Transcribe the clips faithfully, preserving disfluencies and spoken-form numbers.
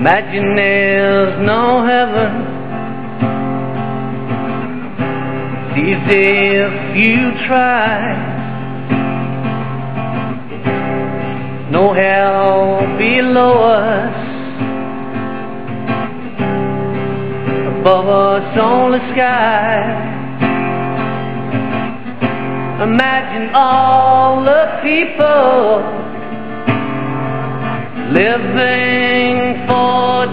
Imagine there's no heaven. It's easy if you try. No hell below us, above us only sky. Imagine all the people living for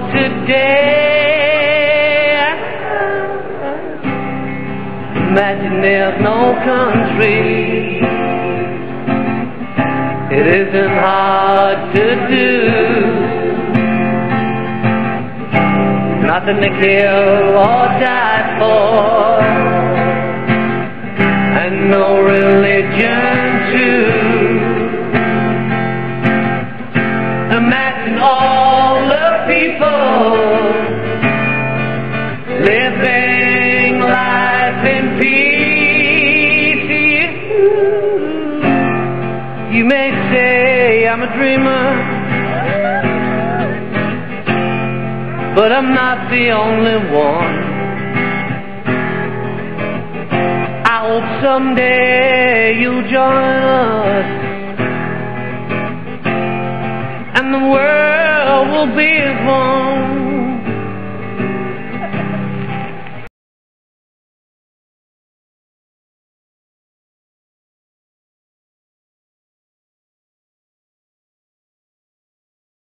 today. Imagine there's no country. It isn't hard to do. Nothing to kill or die for, and no religion too. Imagine all the people living life in peace. You may say I'm a dreamer, but I'm not the only one. I hope someday you'll join us, and the world will be as one.